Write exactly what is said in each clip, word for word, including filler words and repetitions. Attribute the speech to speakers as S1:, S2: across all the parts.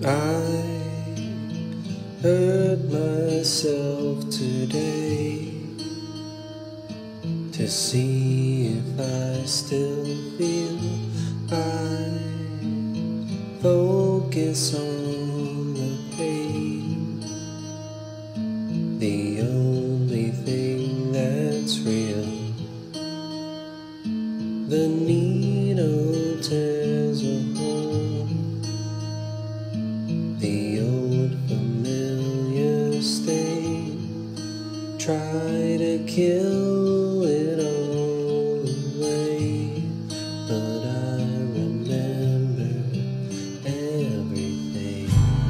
S1: I hurt myself today to see if I still feel. I focus on the pain, the only thing that's real. The needle tears a hole, the old familiar stain. Try to kill it all away, but I remember everything.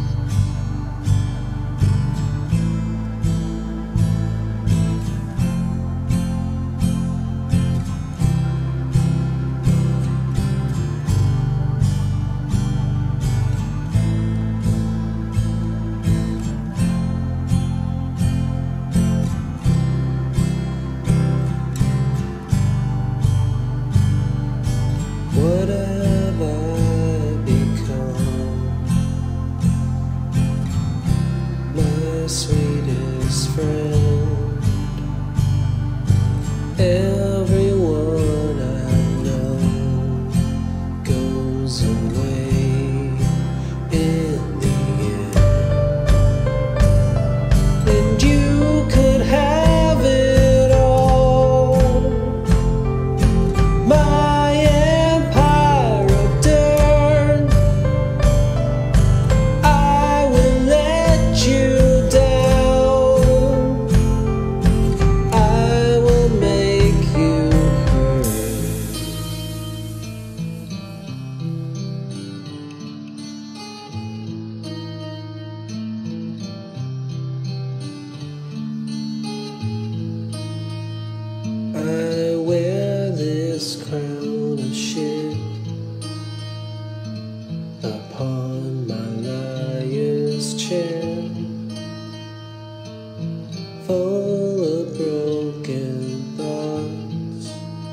S1: What have I become? My sweetest friend. Everyone I know goes away in the end, and you could have it all. My I wear this crown of shit upon my liar's chair, full of broken thoughts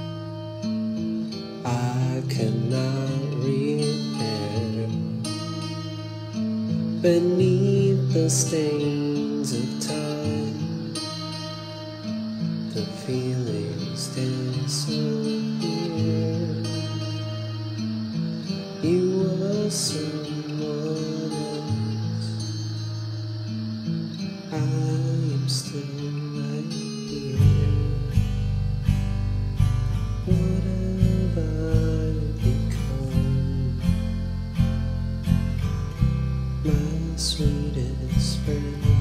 S1: I cannot repair. Beneath the stains of time, the feelings disappear. You were someone else, I am still right here. What have I become? My sweetest friend.